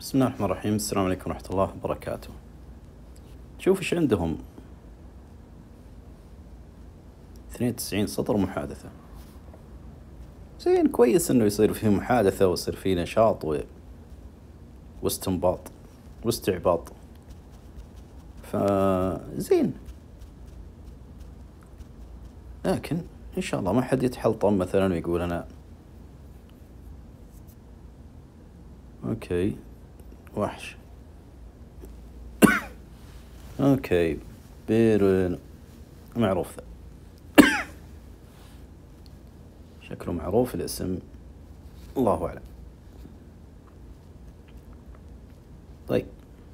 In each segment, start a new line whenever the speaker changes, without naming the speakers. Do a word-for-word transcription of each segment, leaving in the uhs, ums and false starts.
بسم الله الرحمن الرحيم. السلام عليكم ورحمة الله وبركاته. شوف ايش عندهم، اثنين وتسعين سطر محادثة. زين، كويس انه يصير فيه محادثة ويصير فيه نشاط و... واستنباط واستعباط، فزين. لكن ان شاء الله ما حد يتحلطم مثلا ويقول انا اوكي وحش. اوكي بيرن معروف ذا، شكله معروف الاسم، الله اعلم. طيب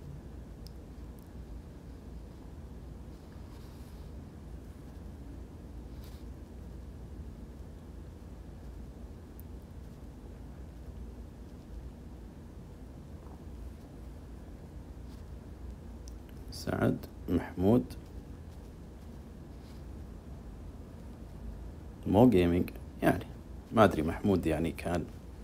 سعد محمود مو جيمنج، يعني ما ادري محمود يعني كان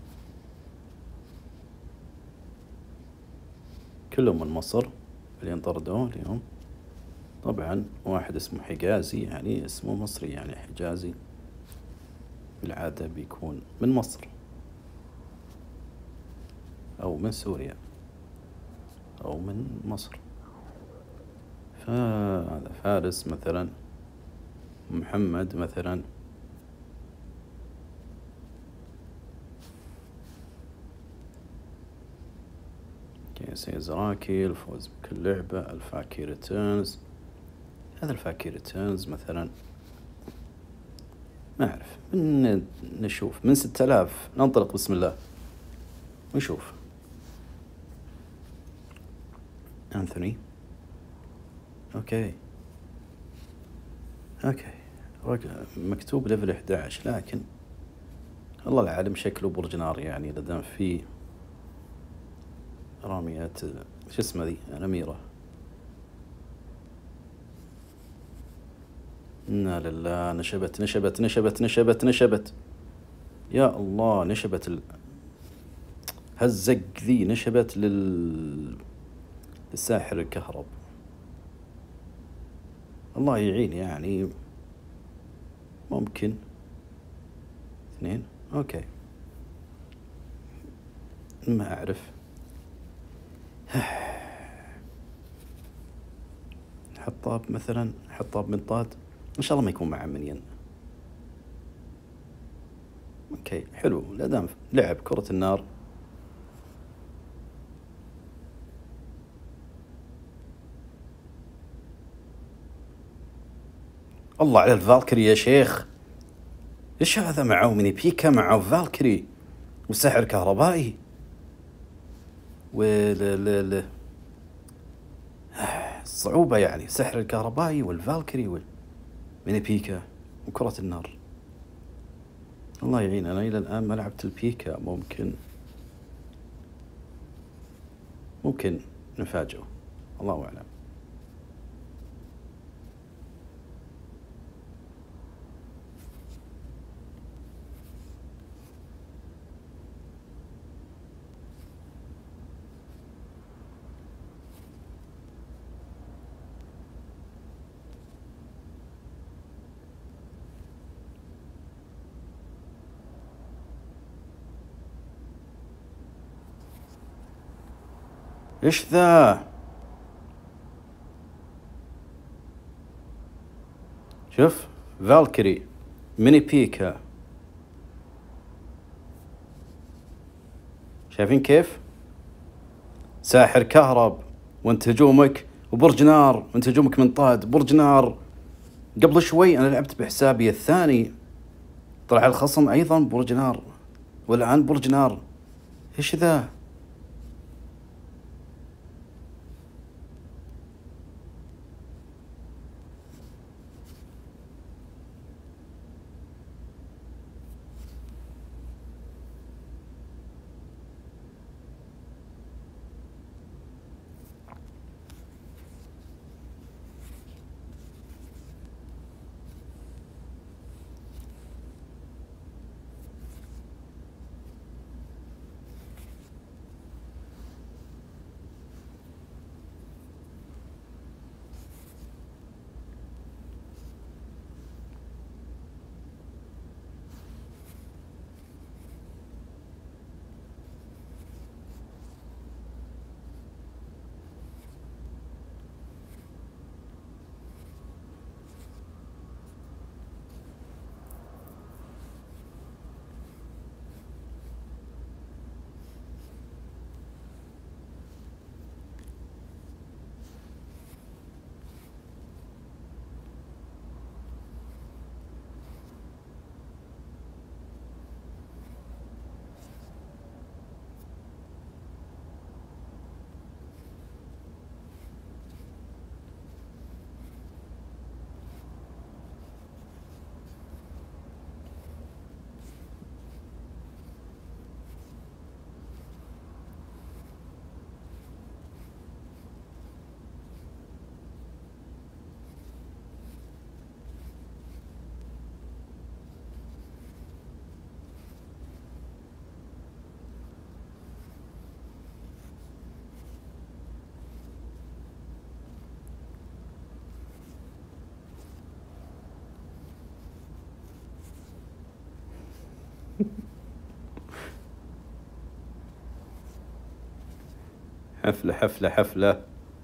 كلهم من مصر اللي انطردوه اليوم. طبعا واحد اسمه حجازي، يعني اسمه مصري، يعني حجازي بالعادة بيكون من مصر أو من سوريا أو من مصر. فهذا فارس مثلا، محمد مثلا، كيسي زراكي، الفوز بكل لعبة، الفاكي ريتيرنز. هذا الفاكي ريتيرنز مثلا ما أعرف، من نشوف من ستة آلاف ننطلق بسم الله ونشوف. أنثوني أوكي أوكي مكتوب ليفل أحد عشر، لكن الله العالم شكله برج نار، يعني لدام فيه راميات شو اسمه ذي الأميرة. إنا لله، نشبت نشبت نشبت نشبت نشبت يا الله، نشبت ال... هالزق ذي نشبت لل للساحر الكهرب، الله يعين. يعني ممكن اثنين اوكي ما اعرف. حطاب مثلا، حطاب منطاد، ان شاء الله ما يكون مع منين. اوكي حلو، لا دام لعب كرة النار. الله على الفالكري يا شيخ، ايش هذا؟ معه ميني بيكا، معه فالكري وسحر كهربائي وال الصعوبة، يعني سحر الكهربائي والفالكري والميني بيكا وكرة النار. الله يعين، أنا إلى الآن ما لعبت البيكا، ممكن ممكن نفاجئه، الله أعلم. إيش ذا؟ شوف فالكري، ميني بيكا، شايفين كيف؟ ساحر كهرب وانت هجومك، وبرج نار وانت هجومك منطاد برج نار. قبل شوي أنا لعبت بحسابي الثاني، طلع الخصم أيضا برج نار، والآن برج نار. إيش ذا؟ حفلة حفلة حفلة.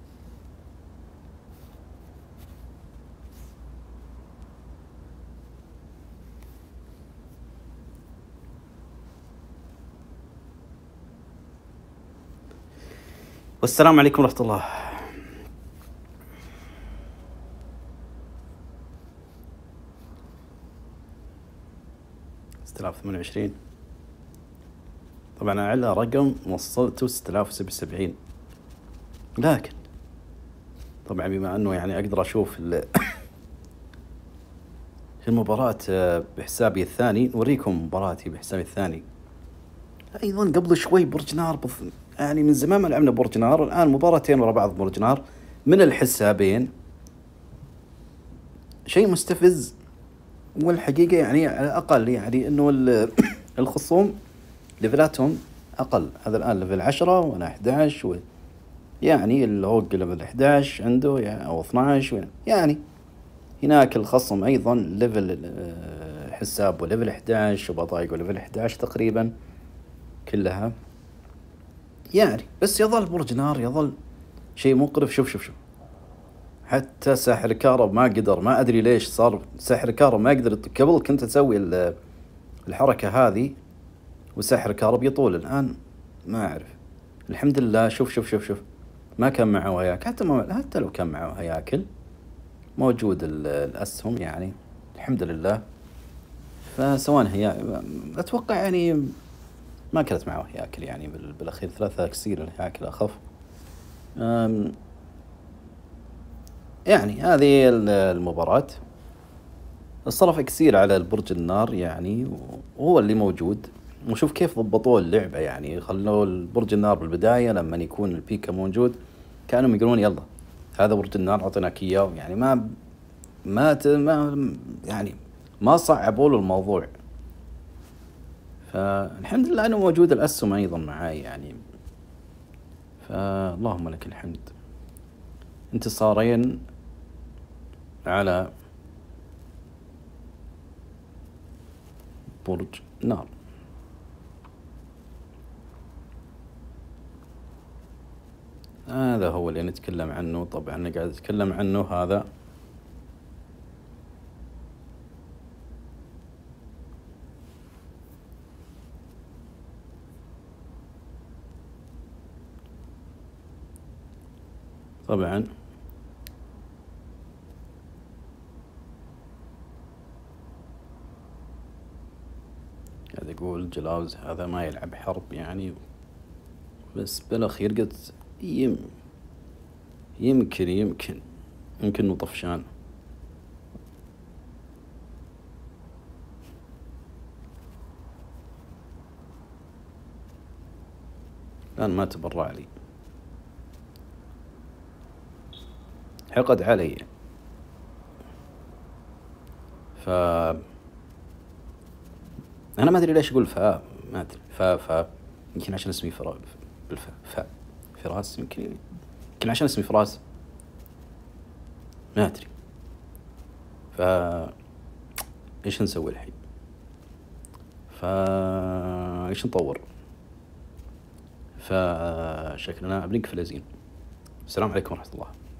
والسلام عليكم ورحمة الله. ستة آلاف وثمانية وعشرين. طبعا أعلى رقم وصلته ستة آلاف وسبعة وسبعين، لكن طبعا بما أنه يعني أقدر أشوف المباراة بحسابي الثاني، نوريكم مباراتي بحسابي الثاني. أيضا قبل شوي برج نار بف... يعني من زمان ما لعبنا برج نار، الآن مباراتين ورا بعض برج نار من الحسابين. شيء مستفز، والحقيقة يعني على الأقل يعني إنه الخصوم ليفلاتهم أقل. هذا الآن ليفل عشرة وأنا أحد عشر، و... يعني الهوج ليفل أحد عشر عنده يعني أو اثنا عشر، يعني هناك الخصم أيضا ليفل حساب وليفل أحد عشر، وبطايق وليفل أحد عشر تقريبا كلها يعني. بس يظل برج نار يظل شيء مقرف. شوف شوف شوف حتى ساحر كارب ما قدر، ما أدري ليش صار ساحر كارب ما قدر. قبل كنت أسوي الحركة هذه وساحر كارب يطول، الآن ما أعرف. الحمد لله. شوف شوف شوف شوف ما كان معه هياكل، حتى ما حتى لو كان معه هياكل موجود الأسهم يعني الحمد لله. فسواء هي أتوقع يعني ما كانت معه هياكل يعني بالأخير ثلاثة كسير الهياكل أخف. يعني هذه المباراة الصرف كثير على البرج النار يعني، وهو اللي موجود. وشوف كيف ضبطوا اللعبة يعني، خلوا البرج النار بالبداية لما يكون البيكا موجود كانوا يقولون يلا هذا برج النار أعطيناك إياه، يعني ما ما ما يعني ما صعبوا له الموضوع. فالحمد لله أنه موجود الأسهم أيضا معاي يعني، فاللهم لك الحمد. انتصارين على برج نار. هذا هو اللي نتكلم عنه. طبعا أنا قاعد أتكلم عنه هذا. طبعا قاعد يقول جلاوز هذا ما يلعب حرب يعني، بس بالأخير قلت يم يمكن يمكن يمكن إنه طفشان. الآن ما تبرع لي، حقد علي. ف أنا ما أدري ليش أقول فا، ما أدري فا فا يمكن عشان اسمي فرا بالفا فا فراس، يمكن يمكن عشان اسمي فراس ما أدري. فا إيش نسوي الحين؟ فا إيش نطور؟ فشكلنا بنقفل زين. السلام عليكم ورحمة الله.